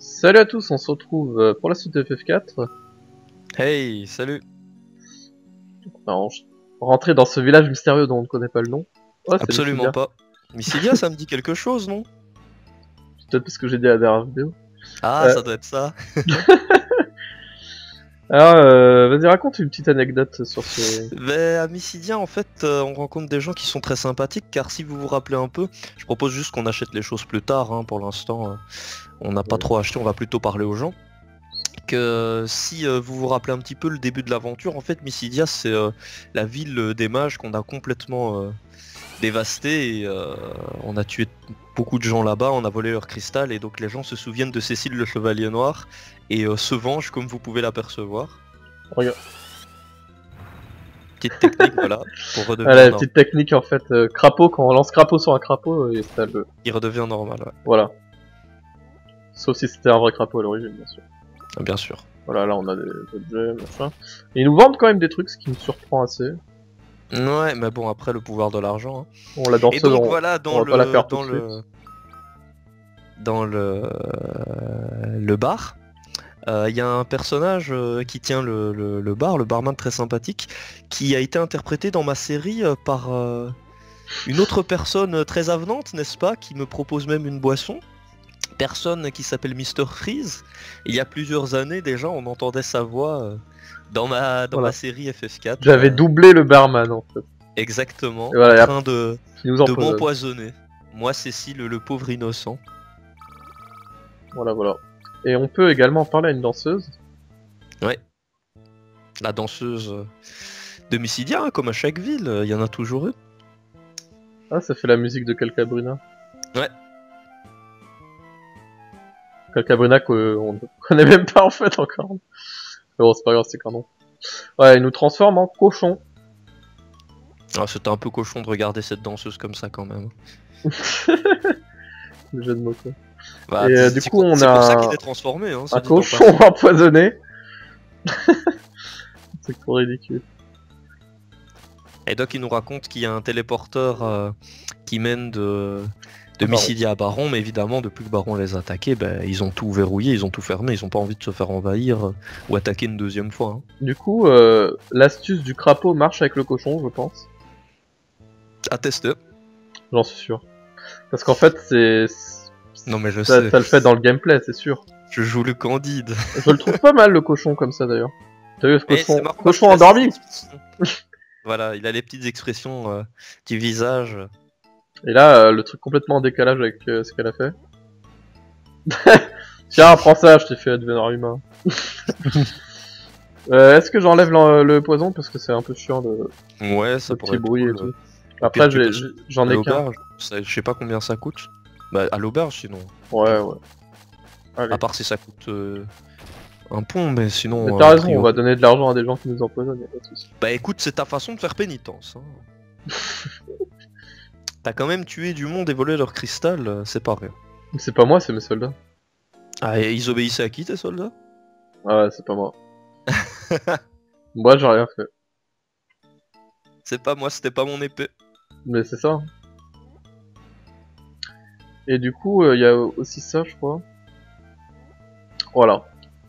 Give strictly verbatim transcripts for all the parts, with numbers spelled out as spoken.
Salut à tous, on se retrouve euh, pour la suite de F F quatre. Hey, salut. Alors, je- rentrer dans ce village mystérieux dont on ne connaît pas le nom. Ouais, c'est Absolument Mycidia. pas. Mycidia, ça me dit quelque chose, non? C'est peut-être parce que j'ai dit à la dernière vidéo. Ah, Euh, ça doit être ça. alors, euh, vas-y, raconte une petite anecdote sur ce... Mais à Mycidia, en fait, euh, on rencontre des gens qui sont très sympathiques, car si vous vous rappelez un peu, je propose juste qu'on achète les choses plus tard, hein, pour l'instant, euh, on n'a pas Ouais. trop acheté, on va plutôt parler aux gens. Que si euh, vous vous rappelez un petit peu le début de l'aventure, en fait, Mycidia, c'est euh, la ville euh, des mages qu'on a complètement euh, dévastée, et euh, on a tué beaucoup de gens là-bas, on a volé leur cristal, et donc les gens se souviennent de Cécile le Chevalier Noir, et euh, se vengent comme vous pouvez l'apercevoir. Regarde. Petite technique, voilà, pour Ah, la redevenir normal. petite technique en fait, euh, crapaud, quand on lance crapaud sur un crapaud, euh, et ça le... Il redevient normal, ouais. Voilà. Sauf si c'était un vrai crapaud à l'origine, bien sûr. Ah, bien sûr. Voilà, là on a des objets, machin. Et ils nous vendent quand même des trucs, ce qui me surprend assez. Ouais, mais bon, après le pouvoir de l'argent, hein. Bon, la Et danseuse, donc on, voilà, on dans va pas la le faire tout dans de suite. le dans le le bar, euh, il y a un personnage euh, qui tient le, le- le bar, le barman très sympathique, qui a été interprété dans ma série euh, par euh, une autre personne euh, très avenante, n'est-ce pas, qui me propose même une boisson. Personne qui s'appelle Mister Freeze. Il y a plusieurs années déjà, on entendait sa voix euh, dans ma dans ma Voilà. série F F quatre. J'avais euh, doublé le barman en fait. exactement, Et en voilà, et après, train de qui nous de empoisonne. m'empoisonner. Moi, Cécile, le pauvre innocent. Voilà, voilà. Et on peut également parler à une danseuse. Ouais, la danseuse euh, de Mycidia, hein, comme à chaque ville, il y en a toujours eu. Ah, ça fait la musique de Calcabrina. Ouais. Calcabrina qu'on ne connaît même pas en fait encore. Mais bon, c'est pas grave, c'est qu'un nom. Ouais, il nous transforme en cochon. Ah, c'était un peu cochon de regarder cette danseuse comme ça quand même. Le jeu de mots quoi. Bah, Et euh, du c'est coup, pour, on c'est pour ça a qu'il un, est transformé, hein, un ça dit en cochon passant. empoisonné. C'est trop ridicule. Et donc il nous raconte qu'il y a un téléporteur euh, qui mène de, de Ah, pardon. Mycidia à Baron, mais évidemment depuis que Baron les a attaqués, ben, ils ont tout verrouillé, ils ont tout fermé, ils ont pas envie de se faire envahir euh, ou attaquer une deuxième fois, hein. Du coup, euh, l'astuce du crapaud marche avec le cochon, je pense. À tester. J'en suis sûr. Parce qu'en fait, c'est... Non mais je Ça, sais, ça le fait dans le gameplay, c'est sûr. je joue le Candide. Je le trouve pas mal le cochon comme ça d'ailleurs. T'as vu ce Et c'est cochon, marrant parce cochon qu'il a ses endormi? expressions. Voilà, il a les petites expressions euh, du visage. Et là, euh, le truc complètement en décalage avec euh, ce qu'elle a fait. Tiens, prends ça, je t'ai fait devenir humain. euh, Est-ce que j'enlève le, le poison parce que c'est un peu chiant le, Ouais, ça le pourrait petit être bruit et cool. tout. Au Après, pire, tu j'ai- peux j'ai- à j'en ai qu'un. l'auberge. Ça- Je sais pas combien ça coûte. Bah, à l'auberge sinon. Ouais, ouais. Allez. À part si ça coûte euh, un pont, mais Mais sinon. t'as euh, a raison, on priori- va donner de l'argent à des gens qui nous empoisonnent, y'a pas de soucis. Bah écoute, c'est ta façon de faire pénitence, hein. T'as quand même tué du monde et volé leur cristal, euh, c'est pas rien. Mais c'est pas moi, c'est mes soldats. Ah, et ils obéissaient à qui tes soldats? Ah ouais, c'est pas moi. Moi, j'ai rien fait. C'est pas moi, c'était pas mon épée. Mais c'est ça. hein. Et du coup, il y a aussi ça, je crois. Voilà.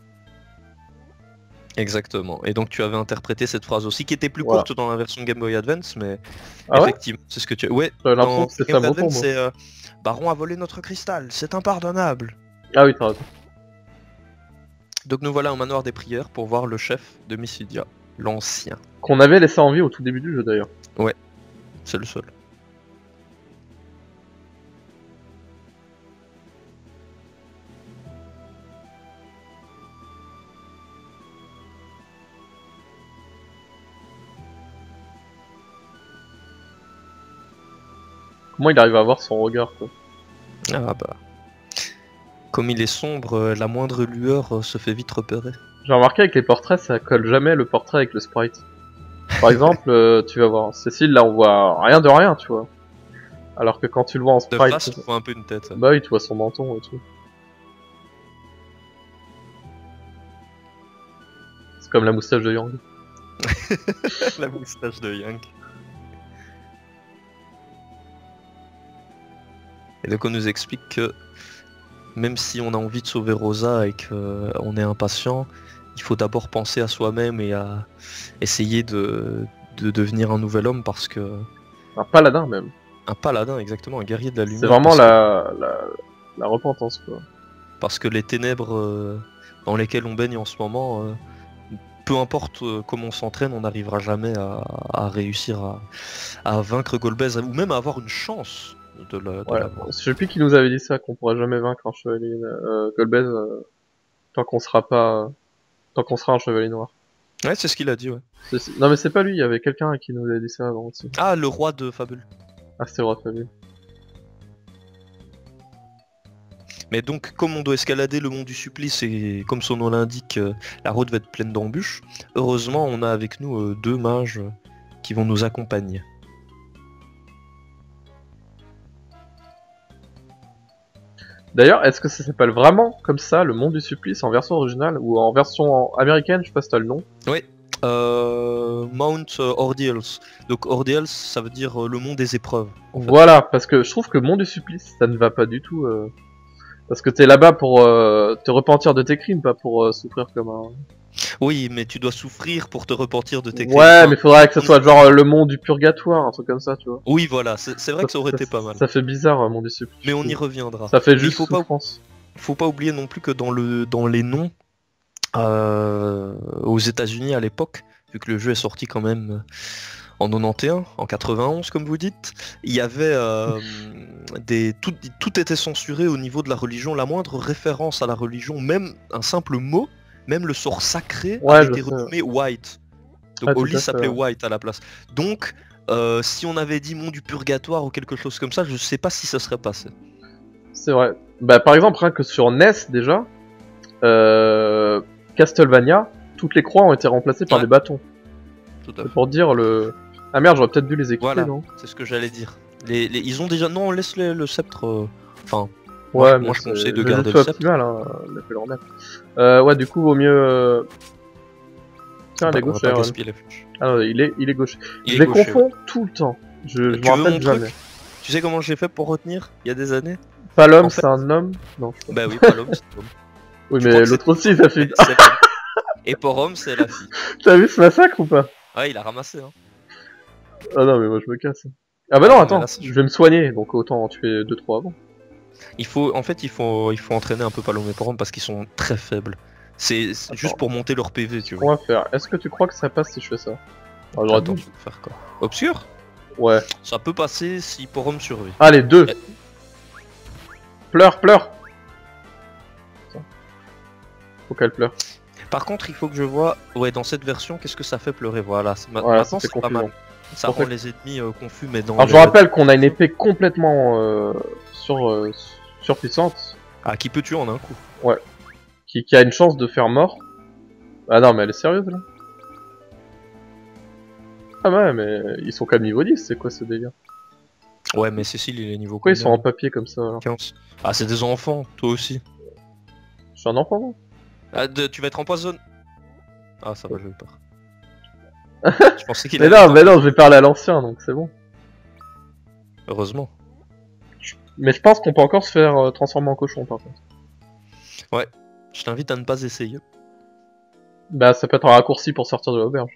Exactement. Et donc tu avais interprété cette phrase aussi, qui était plus Voilà. courte dans la version Game Boy Advance, mais Ah ouais? effectivement, c'est ce que tu. Ouais, J'avais l'impression dans que c'était Game ça Boy mon Advance, moi. c'est euh, Baron a volé notre cristal, c'est impardonnable. Ah oui, t'as raison. Donc nous voilà au manoir des prières pour voir le chef de Mycidia, l'ancien. Qu'on avait laissé en vie au tout début du jeu d'ailleurs. C'est le seul. Comment il arrive à avoir son regard, quoi. Ah bah. Comme il est sombre, euh, la moindre lueur euh, se fait vite repérer. J'ai remarqué avec les portraits, ça colle jamais le portrait avec le sprite. Par exemple, euh, tu vas voir Cécile, là on voit rien de rien, tu vois. Alors que quand tu le vois en De sprite, face, on voit un peu une tête. bah oui, tu vois son menton et tout. C'est comme la moustache de Yang. La moustache de Yank. Et donc on nous explique que même si on a envie de sauver Rosa et qu'on est impatient, il faut d'abord penser à soi-même et à essayer de, de devenir un nouvel homme parce que... Un paladin même. Un paladin, exactement, un guerrier de la lumière. C'est vraiment parce la, la, la repentance, quoi. que, parce que les ténèbres euh, dans lesquelles on baigne en ce moment, euh, peu importe euh, comment on s'entraîne, on n'arrivera jamais à, à réussir à, à vaincre Golbez ou même à avoir une chance de la de Ouais, l'avoir. je sais plus qui nous avait dit ça, qu'on pourra jamais vaincre un chevalier euh, Golbez euh, tant qu'on sera pas, tant qu'on sera un chevalier noir. Ouais, c'est ce qu'il a dit, ouais. C'est- c'est- Non mais c'est pas lui, il y avait quelqu'un qui nous avait dit ça avant aussi. Ah, le roi de Fabule. Ah c'était le roi de Fabule. Mais donc, comme on doit escalader le mont du supplice et comme son nom l'indique, euh, la route va être pleine d'embûches, heureusement on a avec nous euh, deux mages euh, qui vont nous accompagner. D'ailleurs, est-ce que ça s'appelle vraiment comme ça, le Mont du Supplice, en version originale ou en version américaine, je sais pas si t'as le nom. Oui, euh, Mount euh, Ordeals. Donc Ordeals, ça veut dire euh, le mont des épreuves. En fait. Voilà, parce que je trouve que Mont du Supplice, ça ne va pas du tout. Euh... Parce que t'es là-bas pour euh, te repentir de tes crimes, pas pour euh, souffrir comme un... Oui, mais tu dois souffrir pour te repentir de tes crimes. Ouais, Enfin, mais faudrait que ça soit genre euh, le Mont du Purgatoire, un truc comme ça, tu vois. oui, voilà, c'est c'est vrai que ça aurait été pas mal. Ça fait bizarre, euh, Mont du Supplice. Mais on y reviendra. Ça fait Mais juste il faut pas, souffrance. faut pas oublier non plus que dans, le, dans les noms, euh, aux États-Unis à l'époque, vu que le jeu est sorti quand même en quatre-vingt-onze, en quatre-vingt-onze comme vous dites, il y avait euh, des tout, tout était censuré au niveau de la religion, la moindre référence à la religion, même un simple mot, même le sort sacré Ouais, a je été sais. renommé White. Donc Ah, tout Oli à fait, s'appelait ouais. White à la place. Donc euh, si on avait dit Mont du Purgatoire ou quelque chose comme ça, je sais pas si ça serait passé. C'est vrai. Bah par exemple, rien que sur N E S déjà, euh, Castlevania, toutes les croix ont été remplacées par Ouais. des bâtons. Tout à fait. C'est pour dire le... Ah merde, j'aurais peut-être dû les équiper, Voilà, non? c'est ce que j'allais dire. Les, les- ils ont déjà... Non, laisse le, le sceptre... euh, Enfin, Ouais, moi, mais moi je c'est conseille de le garder jeu le sceptre. optimal, hein, on a pu le remettre. Euh, ouais, du coup, vaut mieux... euh, Tiens, elle Bah, est on va gauche, pas Aaron. gaspiller la flèche. Ah non, il est, il est gauche. Il Je est les gaucher, confonds tout le temps. Je, je Tu me veux rappelle mon jamais. truc? Tu sais comment j'ai fait pour retenir il y a des années? Pas l'homme, En fait- c'est un homme? Non, je sais pas. Bah oui, pas l'homme, c'est l'homme. Oui, je crois mais que l'autre aussi, ça fait... C'est l'homme. Et pour homme, c'est la fille. T'as vu ce massacre ou pas? Ouais, il a ramassé, hein. Ah non, mais moi je me casse. Ah bah Ah, non, mais attends, là, c'est- je vais me soigner, donc autant en tuer deux trois avant. Il faut, en fait, il faut, il faut entraîner un peu Palom et Porom parce qu'ils sont très faibles. C'est c'est juste pour monter leur P V, tu On vois. va faire. Est-ce que tu crois que ça passe si je fais ça? Ah, j'aurais Attends, dû. tu peux faire quoi? Obscur? Ouais. Ça peut passer si Porom survit. Allez, deux. Eh. Pleure, pleure. Putain. Faut qu'elle pleure. Par contre, il faut que je vois, ouais, dans cette version, qu'est-ce que ça fait pleurer. Voilà, c'est- ma- Voilà, maintenant ça c'est fait pas mal. confusion. Ça En rend fait- les ennemis euh, confus, mais dans Alors je les- vous rappelle qu'on a une épée complètement euh, sur, euh, surpuissante, Ah, qui peut tuer en un coup. qui, qui a une chance de faire mort. Ah non, mais elle est sérieuse là? Ah ouais, mais ils sont quand même niveau dix, c'est quoi ce délire? Ouais, mais Cécile, il est niveau Pourquoi ils sont combien en papier comme ça alors? quinze. Ah, c'est des enfants, toi aussi. Je suis un enfant, non? Ah, de- tu vas être empoisonné. Ah, ça va, j'ai eu peur. Je pensais qu'il Mais allait non, être mais non, je vais parler à l'ancien, donc c'est bon. Heureusement. Mais je pense qu'on peut encore se faire euh, transformer en cochon par contre. Je t'invite à ne pas essayer. Bah ça peut être un raccourci pour sortir de l'auberge.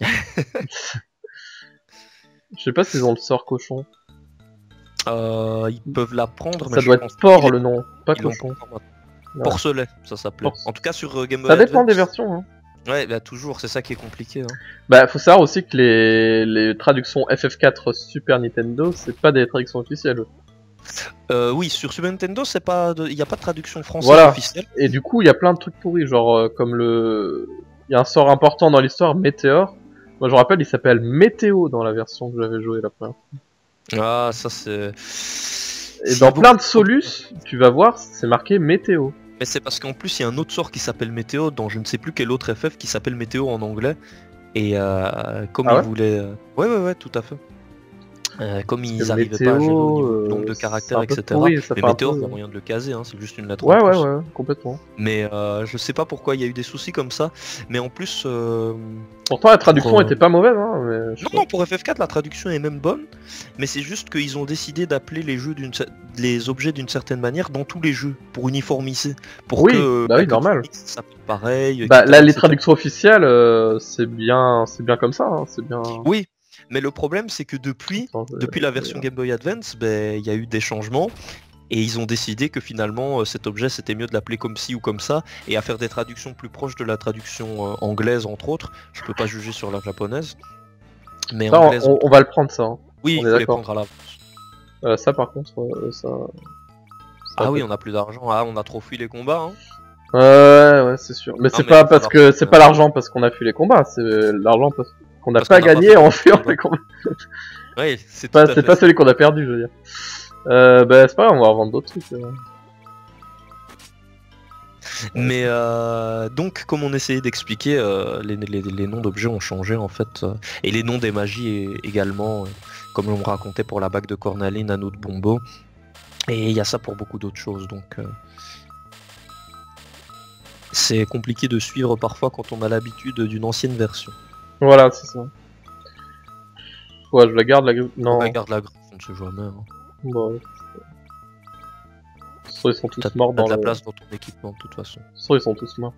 Je sais pas s'ils ont le sort cochon. Euh, ils peuvent l'apprendre, mais Ça je doit pense être porc qu'ils- le nom, pas ils l'ont cochon. pas encore maintenant. Ouais. Porcelet, ça s'appelait. Porce- En tout cas sur euh, Game Boy Ça dépend des Advance. versions. Hein. Ouais, bah toujours, c'est ça qui est compliqué. Hein. Bah faut savoir aussi que les, les traductions F F quatre Super Nintendo, c'est pas des traductions officielles. Euh, oui, sur Super Nintendo, c'est pas, il n'y a pas de traduction française Voilà. officielle. Et du coup, il y a plein de trucs pourris, genre euh, comme le... Il y a un sort important dans l'histoire, Météore. Moi je me rappelle, il s'appelle Météo dans la version que j'avais joué la première fois. Ah, ça c'est. Et C'est dans beaucoup- plein de Solus, tu vas voir, c'est marqué Météo. Mais c'est parce qu'en plus, il y a un autre sort qui s'appelle Météo dans je ne sais plus quel autre F F qui s'appelle Météo en anglais. Et euh, comme Ah il ouais voulait. euh, Ouais, ouais, ouais, tout à fait. Euh, comme Parce ils que n'arrivaient météo, pas à gérer au niveau du euh, nombre de c'est caractères, un peu et cetera. pourri, ça Mais fait un Météor, peu- il y a moyen de le caser, hein, c'est juste une lettre Ouais, en ouais, plus. ouais, complètement. Mais euh, je sais pas pourquoi il y a eu des soucis comme ça. Mais en plus, euh, Pourtant, la traduction Pour, euh, était pas mauvaise, hein, mais je non, sais non, pour F F quatre, la traduction est même bonne, mais c'est juste qu'ils ont décidé d'appeler les jeux d'une cer- les objets d'une certaine manière dans tous les jeux, pour uniformiser, pour Oui, que, bah oui, que normal. Phoenix s'appelle pareil, Bah, et cetera, là, les et cetera. traductions officielles, euh, c'est bien, c'est bien comme ça, hein, c'est bien. Oui, mais le problème c'est que depuis, Attends, je- depuis la je- version Game Boy Advance, ben, il y a eu des changements, et ils ont décidé que finalement euh, cet objet c'était mieux de l'appeler comme ci ou comme ça, et à faire des traductions plus proches de la traduction euh, anglaise entre autres. Je peux pas juger sur la japonaise, mais Ça, anglaise. on, on va le prendre, ça. Hein. Oui, on il est faut les d'accord. prendre à l'avance. Euh, ça, par contre, euh, ça. ça Ah oui, peut- on a plus d'argent. Ah, on a trop fui les combats. Hein. Ouais, ouais, c'est sûr. Mais Non, c'est mais pas il va parce falloir que se c'est faire. pas l'argent parce qu'on a fui les combats, c'est l'argent parce qu'on n'a Parce pas qu'on n'a pas gagné fait en les fuyant combats. les combats. Oui, c'est tout Pas- à C'est fait pas ça. celui qu'on a perdu, je veux dire. Euh, bah, c'est pas grave, on va revendre d'autres trucs. euh. Mais euh, donc, comme on essayait d'expliquer, euh, les, les- les noms d'objets ont changé en fait, euh, et les noms des magies é- également, euh, comme on me racontait pour la bague de Cornaline, anneau de Bombo. Et il y a ça pour beaucoup d'autres choses, donc euh, c'est compliqué de suivre parfois quand on a l'habitude d'une ancienne version. Voilà, c'est ça. Ouais, je la garde, la... Non. On regarde la griffe, on ne sait jamais. Hein. Bon, ouais. Soit ils sont tous T'as morts t'as dans de la le... place dans ton équipement de toute façon. Soit ils sont tous morts.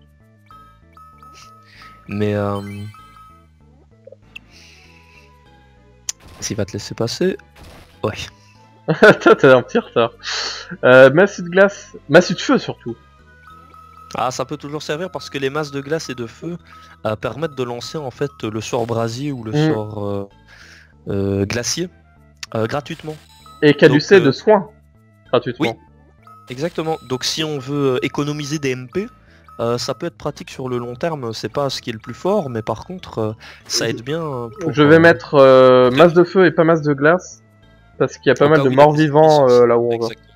Mais euh... s'il va te laisser passer, ouais. Toi, t'as un petit retard. Euh, massue de glace. Massue de feu, surtout. Ah, ça peut toujours servir parce que les masses de glace et de feu euh, permettent de lancer en fait le sort brasier ou le Mm. sort euh, euh, glacier euh, gratuitement. Et caducé Donc, euh, de soins. Gratuitement. Oui, exactement. Donc si on veut économiser des M P, euh, ça peut être pratique sur le long terme. C'est pas ce qui est le plus fort, mais par contre, euh, ça aide bien. euh, Pour, Je vais euh, mettre euh, masse de feu et pas masse de glace. Parce qu'il y a pas au mal cas de où il y a morts des vivants soucis. euh, là où on va. Exactement.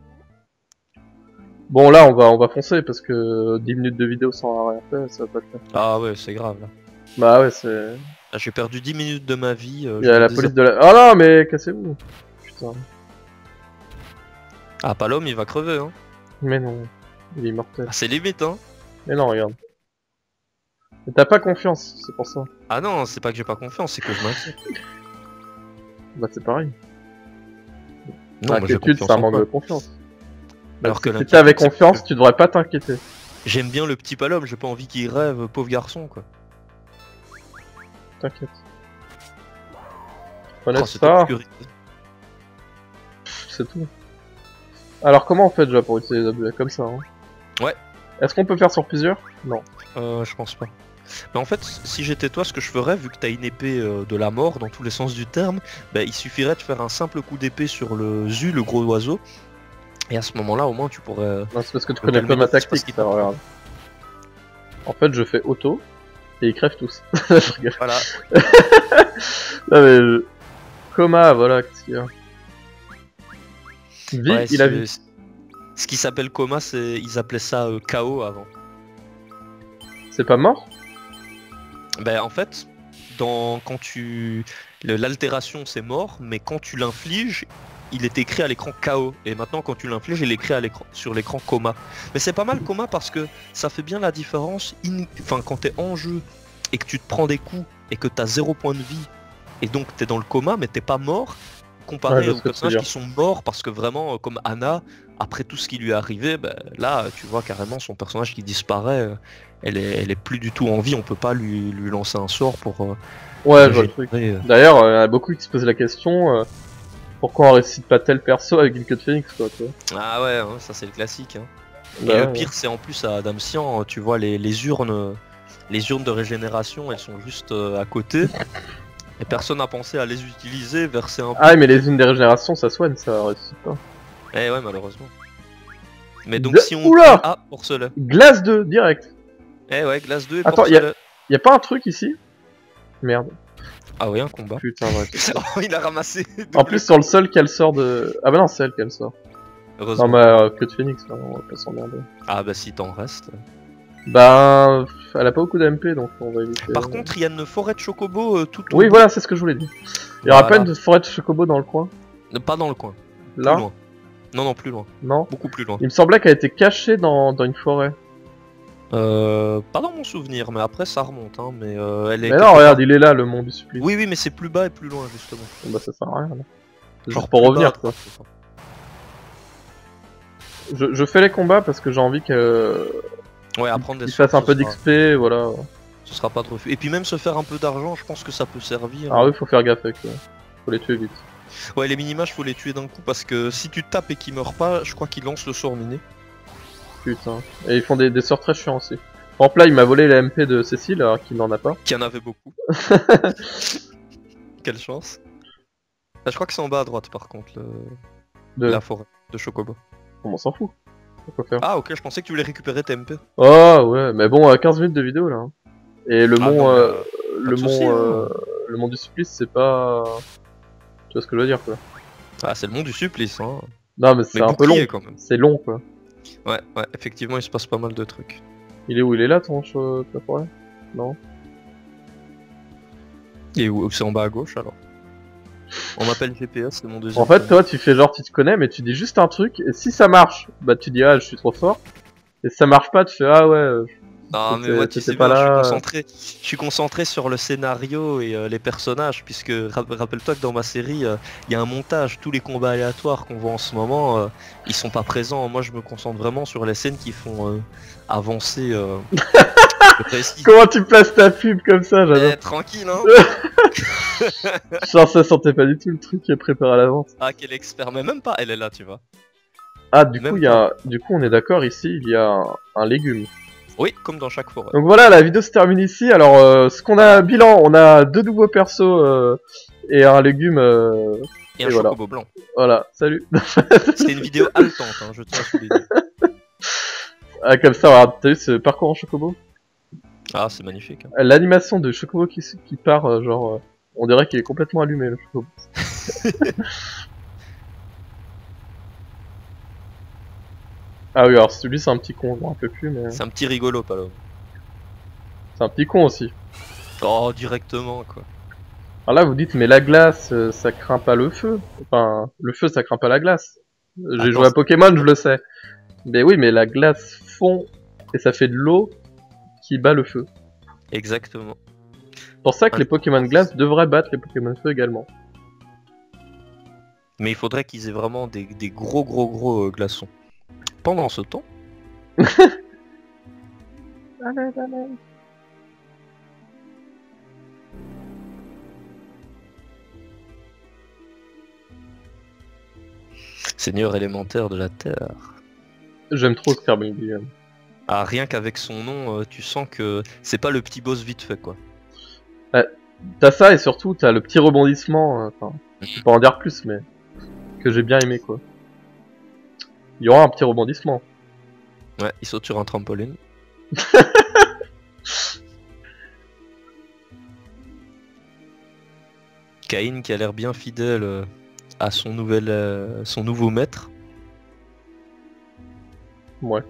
Bon, là, on va, on va foncer parce que dix minutes de vidéo sans rien faire, ça va pas le faire. Ah ouais, c'est grave là. Bah ouais, c'est. Là, j'ai perdu dix minutes de ma vie. euh, Il y je a me la désap- police de la. Oh non, mais cassez-vous. Putain. Ah, pas l'homme, il va crever. Hein. Mais non. Il est immortel. Ah, c'est limite, hein. Mais non, regarde. Mais t'as pas confiance, c'est pour ça. Ah non, c'est pas que j'ai pas confiance, c'est que je m'inquiète. Bah c'est pareil. Non, moi j'ai L'inquiétude, confiance c'est un en manque toi. de confiance. Alors Si que si t'avais l'inquiétude, c'est confiance, que tu devrais pas t'inquiéter. j'aime bien le petit palom, j'ai pas envie qu'il rêve, pauvre garçon quoi. T'inquiète. Connaître Oh, c'était ça, pur- c'est tout. Alors comment on fait déjà pour utiliser les objets comme ça hein Ouais. Est-ce qu'on peut faire sur plusieurs? Non. Euh, je pense pas. Mais en fait, si j'étais toi, ce que je ferais, vu que t'as une épée euh, de la mort dans tous les sens du terme, bah, il suffirait de faire un simple coup d'épée sur le Zu, le gros oiseau. Et à ce moment-là, au moins, tu pourrais. euh, Non, c'est parce que tu Le connais pas ma Pelmétis, parce tactique, qu'il ça, peut- regarde. En fait, je fais auto, et ils crèvent tous. Je rigole. Voilà. Non mais... je- Coma, voilà, qu'est-ce qu'il y a? Vie, Ouais, il a c'est- vu. Ce qui s'appelle coma, c'est ils appelaient ça euh, K O avant. C'est pas mort? Ben en fait, dans quand tu le- l'altération c'est mort, mais quand tu l'infliges, il est écrit à l'écran K O. Et maintenant quand tu l'infliges, il est écrit à l'écran sur l'écran coma. Mais c'est pas mal coma parce que ça fait bien la différence. in- Enfin quand t'es en jeu et que tu te prends des coups et que t'as zéro point de vie et donc t'es dans le coma mais t'es pas mort. Ouais, Comparé je vois aux ce que tu veux personnages dire. qui sont morts parce que vraiment euh, comme Anna, après tout ce qui lui est arrivé, ben, là tu vois carrément son personnage qui disparaît. euh, Elle est, elle est plus du tout en vie, on peut pas lui, lui lancer un sort pour. euh, Ouais, je vois le truc. régénérer, euh. D'ailleurs, euh, il y en a beaucoup qui se posent la question, euh, pourquoi on récite pas tel perso avec une queue de phénix, quoi, tu vois. Ah ouais, hein, ça c'est le classique. Hein. Bah Et ouais. le pire, c'est en plus à Damsian, tu vois les, les urnes, euh, les urnes de régénération, elles sont juste euh, à côté. Et personne n'a pensé à les utiliser, verser un peu. Ah, mais les unes des régénérations, ça soigne, ça réussit pas. Eh ouais, malheureusement. Mais donc De- si on. Oula Ah, porcelet. Glace deux, direct. Eh ouais, glace deux et Attends, porcelet. Y a pas un truc ici? Merde. Ah oui, un combat. Putain, ouais. c'est- Oh, il a ramassé. En plus, sur le seul qu'elle sort de... Ah bah non, c'est elle qu'elle sort. Heureusement. Non, mais euh, queue de phénix, là, on va pas s'emmerder. Ah bah si t'en restes. Bah, elle a pas beaucoup d'M P donc on va éviter. Par contre, il y a une forêt de chocobo euh, tout au Oui, bout. voilà, c'est ce que je voulais dire. Il y aura Voilà. pas une forêt de chocobo dans le coin? Euh, Pas dans le coin. Là? Plus loin. Non, non, plus loin. Non? Beaucoup plus loin. Il me semblait qu'elle était cachée dans, dans une forêt. Euh, pas dans mon souvenir, mais après ça remonte. Hein, mais euh, elle est. Mais quelque non, part- regarde, il est là, le mont du supplice. Oui, oui, mais c'est plus bas et plus loin justement. Bah ça sert à rien, là. C'est Genre juste pour plus revenir, bas à quoi. droite, c'est ça. Je, je fais les combats parce que j'ai envie que Ouais, apprendre des qu'il fasse un sorts, peu ce sera- d'X P, voilà. Ce sera pas trop. Et puis même se faire un peu d'argent, je pense que ça peut servir. Ah oui, faut faire gaffe avec eux. Faut les tuer vite. Ouais, les minimages, faut les tuer d'un coup parce que si tu tapes et qu'ils meurent pas, je crois qu'ils lancent le sort miné. Putain. Et ils font des, des sorts très chiants aussi. Par exemple là, il m'a volé la M P de Cécile alors qu'il n'en a pas. Qu'il y en avait beaucoup. Quelle chance. Ah, je crois que c'est en bas à droite par contre, le... De... la forêt de Chocobo. On s'en fout. Pourquoi faire? Ah ok, je pensais que tu voulais récupérer tes M P. Oh ouais, mais bon, euh, quinze minutes de vidéo là. hein. Et le Ah, mont, non, mais, euh, euh, le de mont, soucis, hein. euh, le mont du supplice, c'est pas. Tu vois ce que je veux dire quoi? Ah, c'est le mont du supplice, hein. Non mais c'est Mais un peu long. bouclier, quand même. C'est long quoi. Ouais, ouais, effectivement, il se passe pas mal de trucs. Il est où? Il est là ton che- ta forêt? Non. Et où c'est en bas à gauche alors. On m'appelle G P S, c'est mon deuxième. En fait, prénom. toi, tu fais genre tu te connais, mais tu dis juste un truc, et si ça marche, bah tu dis ah je suis trop fort. Et si ça marche pas, tu fais ah ouais. euh, Non mais t'étais- moi tu t'étais sais pas bien, je suis là. concentré, je suis concentré sur le scénario et euh, les personnages, puisque ra- rappelle-toi que dans ma série, euh, il y a un montage, tous les combats aléatoires qu'on voit en ce moment, euh, ils sont pas présents. Moi je me concentre vraiment sur les scènes qui font euh, avancer euh, le récit. Comment tu places ta pub comme ça, j'adore. Eh, tranquille hein. Genre ça sentait pas du tout le truc qui est préparé à l'avance. Ah quel expert, mais même pas, elle est là tu vois. Ah du Même coup il y a, du coup on est d'accord ici, il y a un, un légume. Oui, comme dans chaque forêt. Donc voilà, la vidéo se termine ici. Alors euh, ce qu'on a bilan, on a deux nouveaux persos euh, et un légume. euh, Et un et voilà. chocobo blanc. Voilà, salut. C'est une vidéo haletante, hein, je tiens à souligner. Ah comme ça, regarde, t'as vu ce parcours en chocobo? Ah c'est magnifique. Hein. L'animation de chocobo qui, s- qui part, euh, genre, euh, on dirait qu'il est complètement allumé le chocobo. Ah oui, alors celui c'est un petit con, je m'en rappelle plus, mais C'est un petit rigolo, Palom. c'est un petit con aussi. Oh, directement quoi. Alors là, vous dites, mais la glace, euh, ça craint pas le feu. Enfin, le feu, ça craint pas la glace. J'ai Attends, joué à Pokémon, je le sais. Mais oui, mais la glace fond et ça fait de l'eau qui bat le feu. Exactement. C'est pour ça que les Pokémon glace devraient battre les Pokémon feu également. Mais il faudrait qu'ils aient vraiment des, des gros gros gros euh, glaçons. Pendant ce temps, Seigneur élémentaire de la Terre. J'aime trop Scrabble Guillaume. Ah, rien qu'avec son nom, euh, tu sens que c'est pas le petit boss vite fait quoi. T'as ça et surtout t'as le petit rebondissement, euh, enfin, je peux pas en dire plus, mais que j'ai bien aimé quoi. Il y aura un petit rebondissement. Ouais, il saute sur un trampoline. Caïn qui a l'air bien fidèle euh, à son nouvel, euh, son nouveau maître. Ouais.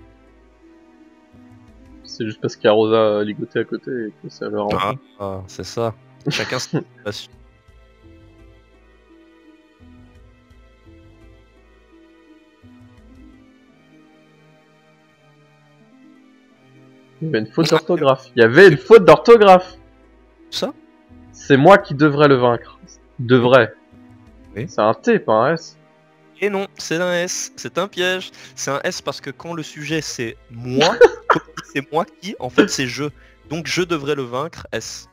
C'est juste parce qu'il y a Rosa euh, ligoté à côté et que ça leur rend. Ah, ah, c'est ça. Chacun sa passion. Il y avait une faute d'orthographe. Il y avait une faute d'orthographe. Ça? C'est moi qui devrais le vaincre. Devrais. Oui. C'est un T, pas un S. Et non, c'est un S, c'est un piège. C'est un S parce que quand le sujet c'est moi, quand c'est moi qui, en fait c'est je. Donc je devrais le vaincre, S.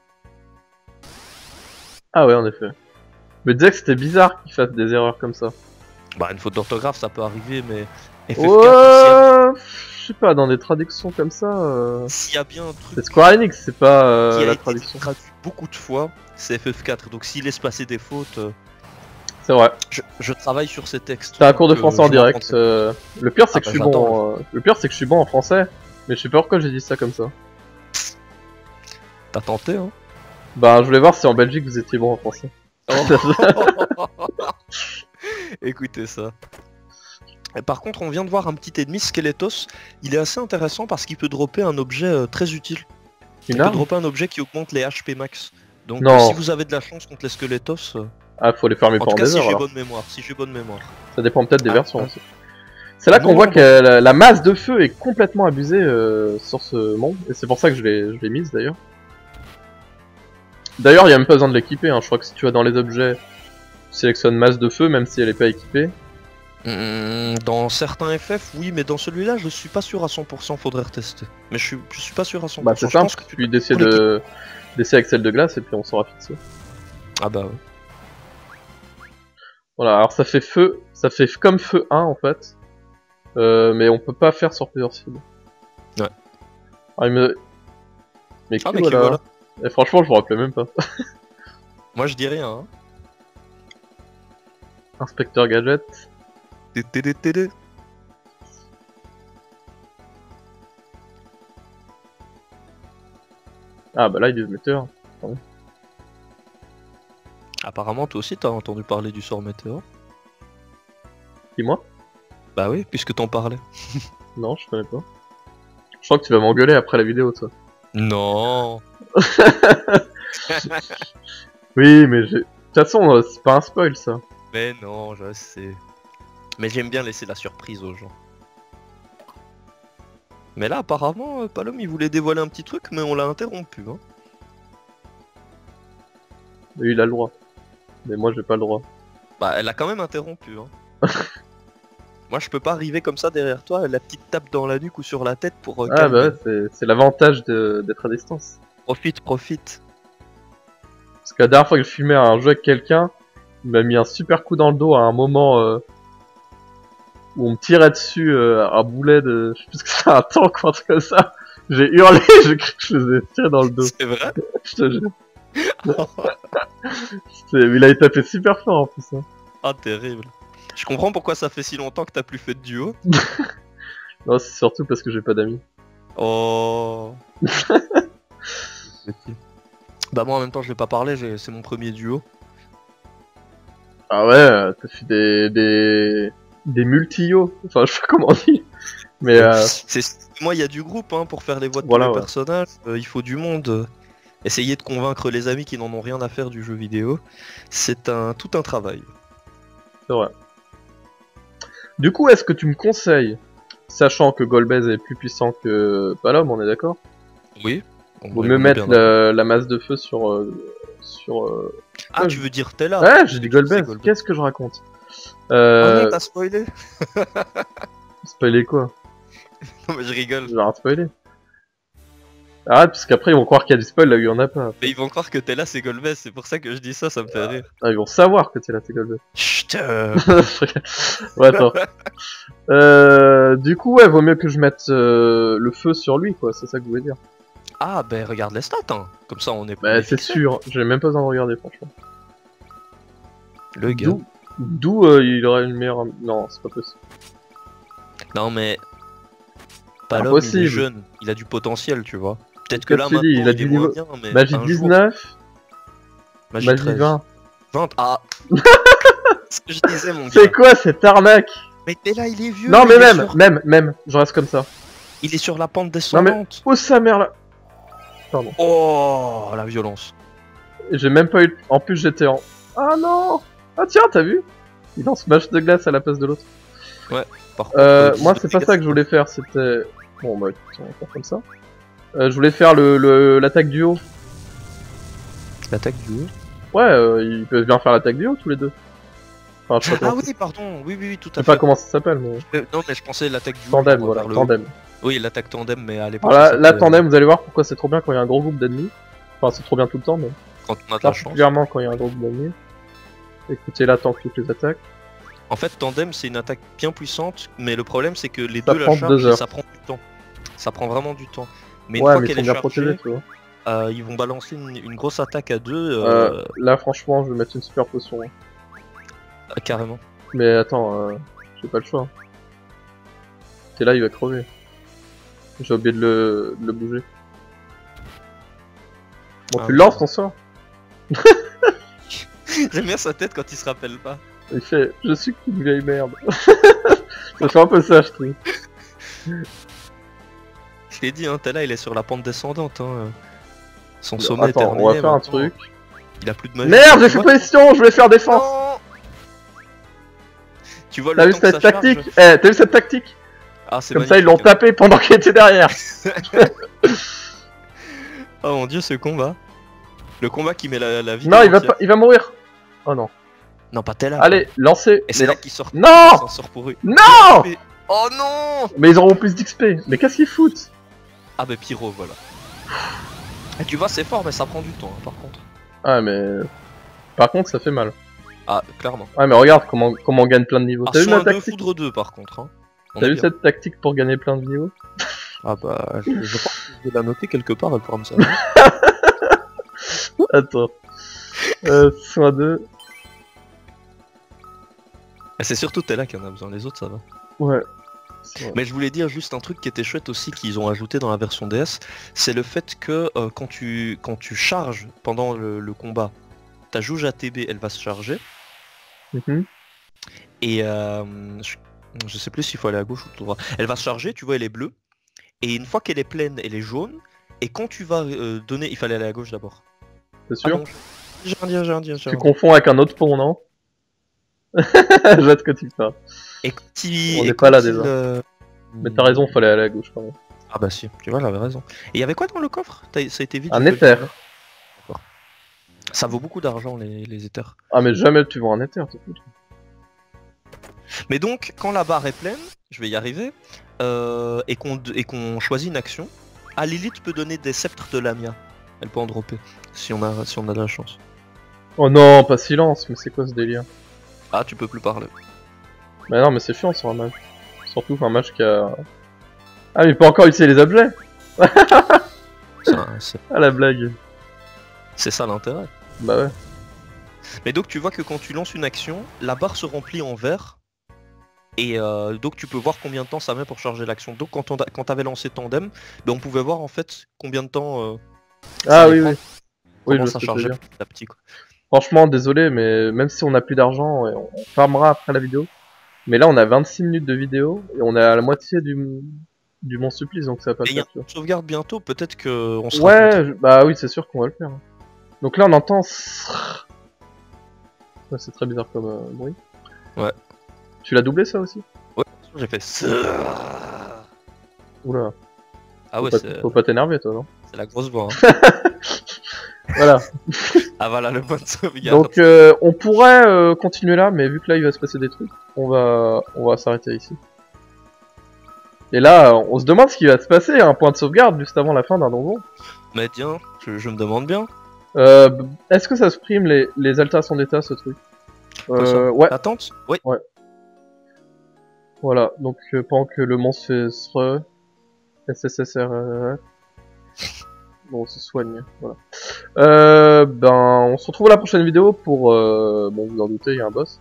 Ah ouais, en effet. Je me disais que c'était bizarre qu'il fasse des erreurs comme ça. Bah une faute d'orthographe ça peut arriver, mais F F quatre, Ouais, je sais pas, dans des traductions comme ça. Euh... s'il y a bien un truc C'est Square Enix, c'est pas euh, qui a la été traduction. traduit beaucoup de fois, c'est F F quatre. Donc s'il laisse passer des fautes, euh, C'est vrai. je, je travaille sur ces textes. T'as un cours de donc, français euh, en je direct. m'en rends euh, Le pire c'est Ah que bah, je suis j'attends. bon. En... Le pire c'est que je suis bon en français, mais je sais pas pourquoi j'ai dit ça comme ça. compte. T'as tenté, hein? Bah, je voulais voir si en Belgique vous étiez bon en français. Écoutez ça. Et par contre, on vient de voir un petit ennemi, Skeletos. Il est assez intéressant parce qu'il peut dropper un objet euh, très utile. Une Il peut arme? dropper un objet qui augmente les H P max. Donc Non. euh, si vous avez de la chance contre les Skeletos... euh, Ah, faut les farmer En tout pendant cas, des si heures j'ai alors. bonne mémoire, si j'ai bonne mémoire. Ça dépend peut-être des Ah, versions ah. aussi. C'est là Non, qu'on voit non, que la, la masse de feu est complètement abusée euh, sur ce monde, et c'est pour ça que je l'ai je l'ai mise d'ailleurs. D'ailleurs, il y a même pas besoin de l'équiper, hein. Je crois que si tu vas dans les objets, tu sélectionnes masse de feu, même si elle est pas équipée. Hmm, dans certains F F, oui, mais dans celui-là, je suis pas sûr à cent pour cent, faudrait retester. Mais je suis, je suis pas sûr à cent pour cent. Bah c'est je simple, pense que tu tu... d'essayer pour de d'essayer avec celle de glace et puis on saura fixer. Ah bah ouais. Voilà, alors ça fait feu, ça fait comme feu un en fait, euh, mais on peut pas faire sur plusieurs cibles. Ouais. Ah, il me... Mais qui Ah, mais qui voilà, voilà. Et franchement, je me rappelais même pas. Moi, je dis rien, hein. Inspecteur Gadget. Tétététété. Ah bah là, il est météore. Apparemment, toi aussi, t'as entendu parler du sort météore. Dis-moi. Bah oui, puisque t'en parlais. Non, je connais pas. Je crois que tu vas m'engueuler après la vidéo, toi. Non. Oui, mais j'ai... De toute façon, euh, c'est pas un spoil, ça. Mais non, je sais. Mais j'aime bien laisser la surprise aux gens. Mais là, apparemment, euh, Palom, il voulait dévoiler un petit truc, mais on l'a interrompu, hein. Lui, il a le droit. Mais moi, j'ai pas le droit. Bah, elle a quand même interrompu, hein. Moi, je peux pas arriver comme ça derrière toi, la petite tape dans la nuque ou sur la tête pour... euh, Ah calmer. bah ouais, c'est- c'est l'avantage de- d'être à distance. Profite, profite. Parce que la dernière fois que je filmais un jeu avec quelqu'un, il m'a mis un super coup dans le dos à un moment euh, où on me tirait dessus euh, un boulet de... Je sais plus ce que c'est, un tank ou un truc comme ça. J'ai hurlé, j'ai cru que je faisais tirer dans le dos. C'est vrai. Je te jure. C'est- Il a été tapé super fort en plus. Hein. Ah, terrible. Je comprends pourquoi ça fait si longtemps que t'as plus fait de duo. Non, c'est surtout parce que j'ai pas d'amis. Oh. Bah moi en même temps je vais pas parler, j'ai- c'est mon premier duo. Ah ouais, euh, t'as fait des... des... des multi-yo. Enfin, je sais pas comment on dit. Mais euh, C'est moi il y a du groupe hein, pour faire les voix de Voilà, tous les ouais. personnages, Euh, il faut du monde. Essayer de convaincre les amis qui n'en ont rien à faire du jeu vidéo, c'est un tout un travail. c'est vrai. Du coup, est-ce que tu me conseilles, sachant que Golbez est plus puissant que Palom, on est d'accord? Oui. On Vaut est- mieux on est mettre bien la, la masse de feu sur... euh, sur euh... Ah tu veux dire t'es là. Ouais, j'ai dit C'est Golbez, Golbez. qu'est-ce que je raconte? Ah Euh... non t'as spoilé. Spoiler quoi? Non mais je rigole. Je vais rien spoiler. Arrête, parce qu'après ils vont croire qu'il y a du spoil là où il y en a pas. Mais ils vont croire que t'es là, c'est Golbez, c'est pour ça que je dis ça, ça me fait rire. Ah, ils vont savoir que t'es là, c'est Golbez. Chut euh, Ouais, attends. Euh, du coup, ouais, vaut mieux que je mette euh, le feu sur lui, quoi, c'est ça que je voulais dire. Ah ben regarde les stats, hein. Comme ça on est... on Bah, est c'est fixé. sûr, j'ai même pas besoin de regarder, franchement. Le gars. D'où d'où euh, il aurait une meilleure... Non, c'est pas possible. Non mais... Palom, il Impossible. est jeune, il a du potentiel, tu vois. Peut-être que Comme là je maintenant t'ai dit, il a il du est moins niveau- bien, mais Magie un jour... dix-neuf, Magie, magie treize. vingt. vingt. Ah ce que je disais mon gars. C'est quoi cette arnaque? Mais t'es là, il est vieux. Non mais il est même, sur- même, même, je reste comme ça. Il est sur la pente Non descendante. mais, oh sa mère là. Oh la violence. J'ai même pas eu... En plus j'étais en... Ah non. Ah tiens, t'as vu? Il lance match de glace à la place de l'autre. Par contre, Euh, euh, moi c'est pas ça que je voulais faire, c'était... Bon bah écoute, on va faire comme ça. Euh, je voulais faire le le- l'attaque du haut. L'attaque du haut. Ouais, euh, ils peuvent bien faire l'attaque du haut tous les deux. Enfin, je sais pas, Ah comment- oui, pardon, oui, oui, oui, tout je sais à pas fait. comment ça s'appelle, mais... Euh, Non, mais je pensais l'attaque du haut. Tandem, pour voilà, faire le tandem. haut. Oui, l'attaque tandem, mais à l'époque. Voilà, ça là, s'appelait, tandem, vous allez voir pourquoi c'est trop bien quand il y a un gros groupe d'ennemis. Enfin, c'est trop bien tout le temps, mais euh, Quand on a de la chance. particulièrement quand il y a un gros groupe d'ennemis. Écoutez, là, tant que toutes les attaques. En fait, tandem, c'est une attaque bien puissante, mais le problème, c'est que les Ça deux la prend chargent deux et heures. ça prend du temps. Ça prend vraiment du temps. Mais une Ouais, fois mais ils qu'elle sont est bien chargée, protégés, tu vois. euh, ils vont balancer une, une grosse attaque à deux, Euh, euh, là, franchement, je vais mettre une super potion. hein. euh, carrément. Mais attends, euh, j'ai pas le choix. T'es là, il va crever. J'ai oublié de le, de le bouger. Bon, Ah, tu le ok. lances ton sort. J'aime bien sa tête quand il se rappelle pas. Il fait, je suis qu'une vieille merde. Ça fait un peu ça, je trouve. Je t'ai dit, hein, Tella, il est sur la pente descendante. Hein. Son sommet est Attends, terminé. on va faire un maintenant. truc. Il a plus de magie. Merde, j'ai Tu fait vois position, je voulais faire défense. Non Tu vois T'as le vu temps que ça cette tactique? charge. Eh, t'as vu cette tactique? Ah, c'est Comme ça, ils l'ont magnifique, hein. tapé pendant qu'il était derrière. Oh mon dieu, ce combat. Le combat qui met la, la vie. Non, il va entière. pas, il va mourir. Oh non. Non, pas Tella. Allez, lancez. Et c'est Mais là qu'il sort. non. il s'en sort pour eux. Non. Mais- Oh non. Mais ils auront plus d'X P. Mais qu'est-ce qu'ils foutent? Ah bah Pyro, voilà. Et tu vois, c'est fort, mais ça prend du temps, hein, par contre. Ah mais... Par contre, ça fait mal. Ah, clairement. Ah mais regarde comment, comment on gagne plein de niveaux. Ah, T'as vu soin la deux, tactique? foudre deux, par contre. Hein. On T'as est vu bien. cette tactique pour gagner plein de niveaux? Ah bah, je, je pense que je vais la noter quelque part, elle pourra me servir. Attends. Euh, soin deux. Et c'est surtout Tella qui en a besoin, les autres ça va. Ouais. Mais je voulais dire juste un truc qui était chouette aussi qu'ils ont ajouté dans la version D S, c'est le fait que euh, quand, tu, quand tu charges pendant le, le combat, ta jauge A T B elle va se charger, Mhm. et euh, je, je sais plus s'il faut aller à gauche ou tout droit. Elle va se charger, tu vois elle est bleue, et une fois qu'elle est pleine elle est jaune, et quand tu vas euh, donner... Il fallait aller à gauche d'abord. T'es Ah sûr? non, j'ai un dia, j'ai un dia, j'ai Tu un dia. confonds avec un autre pont, non? Je vois ce que tu fais. Et quand il... On et est pas là, quand il, déjà. euh, Mais t'as raison, fallait aller à gauche quand même. Ah bah si, tu vois, j'avais raison. Et il y avait quoi dans le coffre? T'as- Ça a été vite. Un je peux le éther. dire. D'accord. Ça vaut beaucoup d'argent les, les éthers. Ah mais jamais tu vends un éther, t'es foutu. Mais donc, quand la barre est pleine, je vais y arriver, euh, et qu'on et qu'on choisit une action, ah, Lilith peut donner des sceptres de Lamia. Elle peut en dropper, si on a, si on a de la chance. Oh non, pas silence, mais c'est quoi ce délire? Ah, tu peux plus parler. Mais non, mais c'est chiant sur un match. Surtout un match qui a... Ah mais il peut encore utiliser les objets. C'est un- C'est Ah la blague. c'est ça l'intérêt. Bah ouais. Mais donc, tu vois que quand tu lances une action, la barre se remplit en vert. Et euh, donc tu peux voir combien de temps ça met pour charger l'action. Donc quand on a- quand t'avais lancé Tandem, ben, on pouvait voir en fait combien de temps euh, ça Ah allait oui, prendre, oui. Oui, je comment vois ça ce que tu veux chargeait dire. petit à petit quoi. Franchement, désolé, mais même si on n'a plus d'argent, et on farmera après la vidéo. Mais là, on a vingt-six minutes de vidéo, et on est à la moitié du, du Mont Supplice, donc ça va pas Et le il y a faire, tu vois. une sauvegarde bientôt, peut-être que on sera content. Ouais, je- bah oui, c'est sûr qu'on va le faire. Donc là, on entend... Ouais, c'est très bizarre comme euh, bruit. Ouais. Tu l'as doublé, ça aussi? Ouais, j'ai fait ça. Oula. Ah Faut ouais, pas- c'est Faut pas t'énerver, toi, non? c'est la grosse voix. Hein. Voilà. Ah voilà le bon sauvegarde. Donc euh, on pourrait euh, continuer là, mais vu que là il va se passer des trucs, on va on va s'arrêter ici. Et là, on se demande ce qui va se passer, un point de sauvegarde juste avant la fin d'un donjon. Mais tiens, je, je me demande bien. Euh, Est-ce que ça supprime les, les altérations d'état, ce truc? Quoi, ça euh, Ouais, Attente. Oui. voilà. Donc euh, pendant que le monstre fait S R E, S S S R E, bon, on se soigne, voilà. Euh, ben, on se retrouve à la prochaine vidéo pour... Euh, bon, vous en doutez, il y a un boss.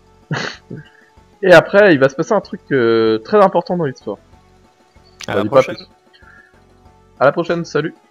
Et après, il va se passer un truc euh, très important dans l'histoire. À On la dit pas prochaine. plus. À la prochaine, salut.